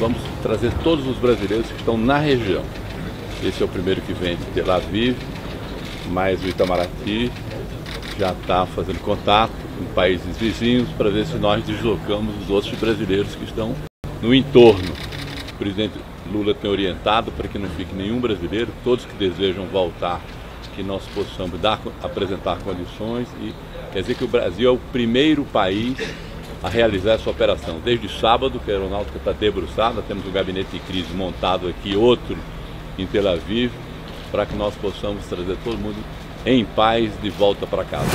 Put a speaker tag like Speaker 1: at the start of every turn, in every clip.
Speaker 1: vamos trazer todos os brasileiros que estão na região. Esse é o primeiro que vem de Tel Aviv, mas o Itamaraty já está fazendo contato com países vizinhos para ver se nós deslocamos os outros brasileiros que estão no entorno. O presidente Lula tem orientado para que não fique nenhum brasileiro, todos que desejam voltar, que nós possamos apresentar condições. E quer dizer que o Brasil é o primeiro país a realizar essa operação. Desde sábado, que a aeronáutica está debruçada, temos um gabinete de crise montado aqui, outro em Tel Aviv, para que nós possamos trazer todo mundo em paz de volta para casa.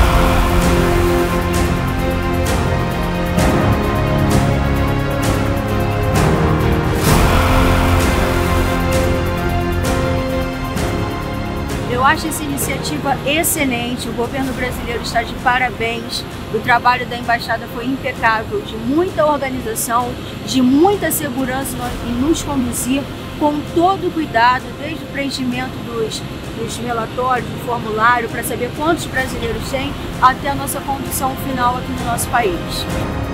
Speaker 2: Eu acho essa iniciativa excelente, o governo brasileiro está de parabéns, o trabalho da embaixada foi impecável, de muita organização, de muita segurança em nos conduzir com todo o cuidado, desde o preenchimento dos relatórios, do formulário, para saber quantos brasileiros tem, até a nossa condução final aqui no nosso país.